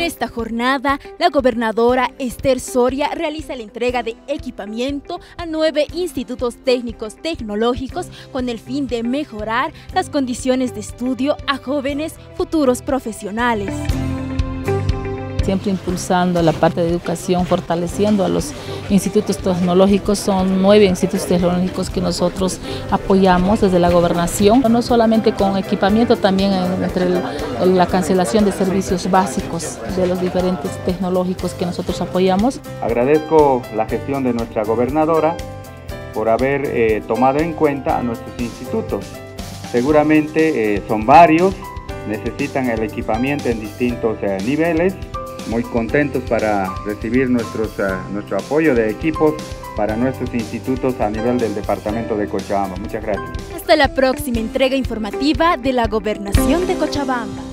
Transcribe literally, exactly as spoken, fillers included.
esta jornada, la gobernadora Esther Soria realiza la entrega de equipamiento a nueve institutos técnicos tecnológicos con el fin de mejorar las condiciones de estudio a jóvenes futuros profesionales. Siempre impulsando la parte de educación, fortaleciendo a los institutos tecnológicos. Son nueve institutos tecnológicos que nosotros apoyamos desde la gobernación, no solamente con equipamiento, también entre el, la cancelación de servicios básicos de los diferentes tecnológicos que nosotros apoyamos. Agradezco la gestión de nuestra gobernadora por haber eh, tomado en cuenta a nuestros institutos. Seguramente eh, son varios, necesitan el equipamiento en distintos eh, niveles. Muy contentos para recibir nuestros, uh, nuestro apoyo de equipos para nuestros institutos a nivel del departamento de Cochabamba. Muchas gracias. Hasta la próxima entrega informativa de la Gobernación de Cochabamba.